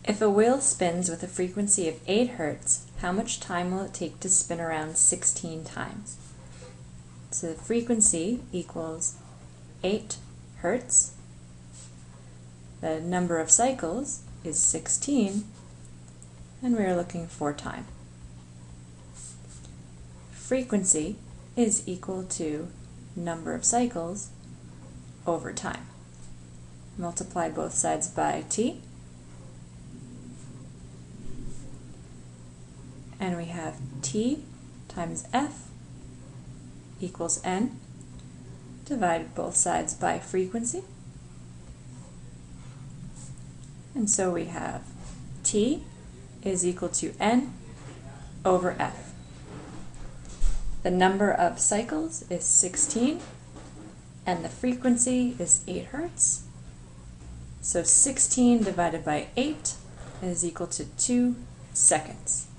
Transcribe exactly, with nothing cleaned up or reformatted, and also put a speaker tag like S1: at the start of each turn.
S1: If a wheel spins with a frequency of eight hertz, how much time will it take to spin around sixteen times? So the frequency equals eight hertz. The number of cycles is sixteen, and we're looking for time. Frequency is equal to number of cycles over time. Multiply both sides by t, and we have t times f equals n. Divide both sides by frequency, and so we have t is equal to n over f. The number of cycles is sixteen, and the frequency is eight hertz. So sixteen divided by eight is equal to two seconds.